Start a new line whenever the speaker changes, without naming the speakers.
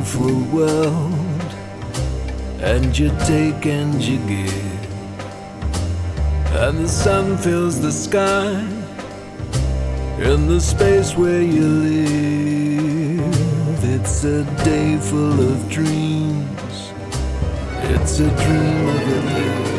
beautiful world, and you take and you give, and the sun fills the sky in the space where you live. It's a day full of dreams, it's a dream of a day.